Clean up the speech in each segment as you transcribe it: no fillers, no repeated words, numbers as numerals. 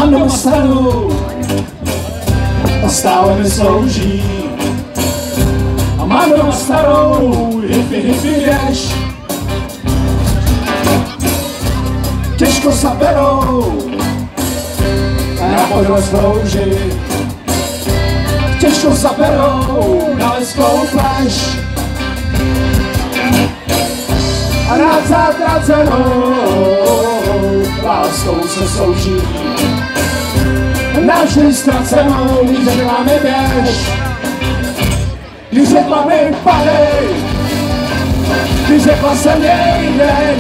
Mám doma starou a stále mi slouží. A mám doma starou hippie věž. Těžko zaberou na podle slouží. Těžko zaberou na leskou pláž. A rád zatracenou láskou se slouží. Navždy ztracenou, když řekla mi běž. Když řekla mi padej. Když řekla se měj,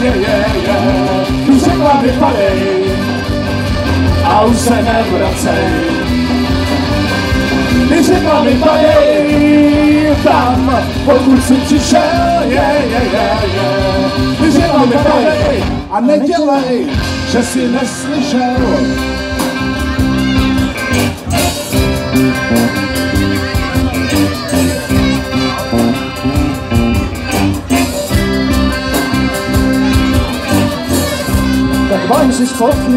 když řekla mi padej. A už se nevracej. Když řekla mi padej tam, pokud jsi přišel, Když řekla mi padej a nedělej, že jsi neslyšel. Tak bojím si spolky,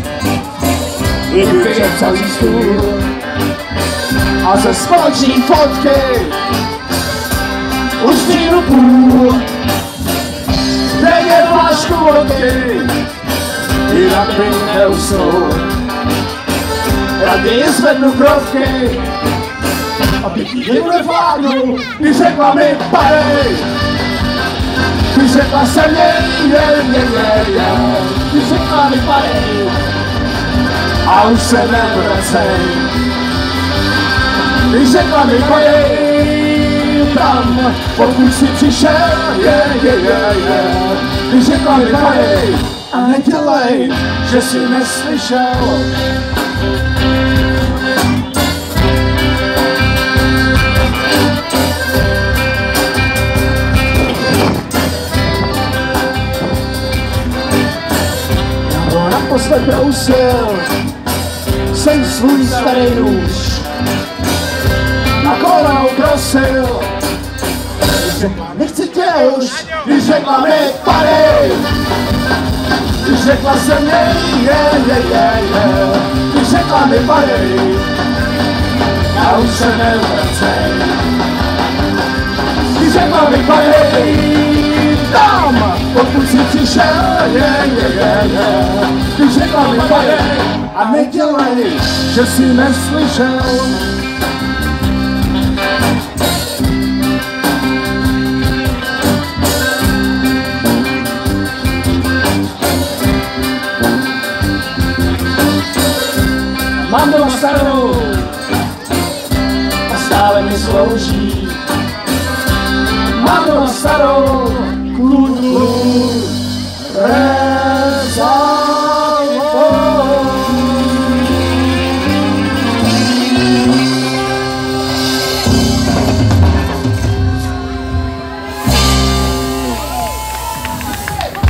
i vypije celý stůl. A ze společný fotky už týdnu půl. Dej flašku vodky, jinak bych neusnul. Raději zvednu krovky, abych jí nevládnul. Když řekla mi padej, když řekla se měj, když řekla mi padej, a už se nevracej. Když řekla mi padej tam, pokud jsi přišel, Když řekla mi padej a nedělej, že jsi neslyšel. Já ho naposled brousil, jsem svůj starý nůž. Na kolena uprosil, když řekla nechci tě už, když řekla mi padej, když řekla se měj, když řekla mi padej, a už se nevracej. Když řekla mi padej tam, pokud jsi přišel, když řekla mi padej a nedělej, že jsi neslyšel. Mám doma starou a stále mi slouží. Mám doma starou